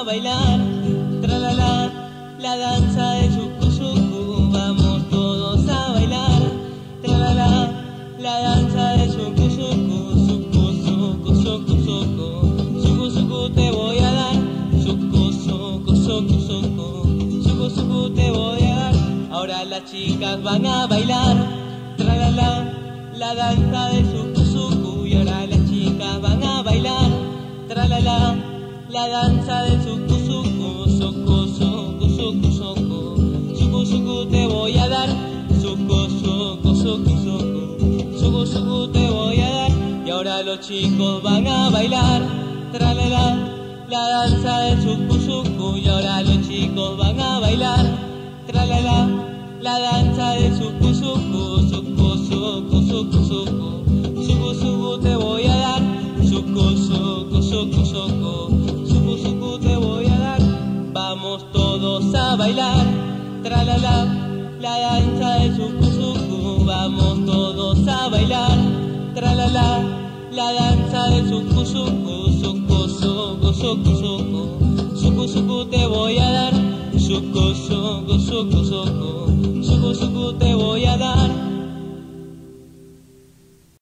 bailar, tralala, la danza de suku suku, vamos todos a bailar, tralala, la danza de suku suku, suku suku suku suku, suku suku te voy a dar, suku suku suku suku, suku suku te voy a dar. Ahora las chicas van a bailar, tralala, la danza de suku suku, y ahora las chicas van a bailar, tralala, la danza de suku suku, suku suku suku suku, suku suku te voy a dar, suku suku suku suku, suku suku te voy a dar. Y ahora los chicos van a bailar, tralala, la danza de suku suku, y ahora los chicos van a bailar, tralala, la danza de suku suku, suku suku suku suku, suku suku te voy a dar, suku suku suku suku, suku suku te voy a dar. Vamos todos a bailar, tralala, la danza de suku suku, vamos todos a bailar, tralala, la danza de suku suku, suku suku suku suku, suku suku te voy a dar, suku suku suku suku, suku suku te voy a dar.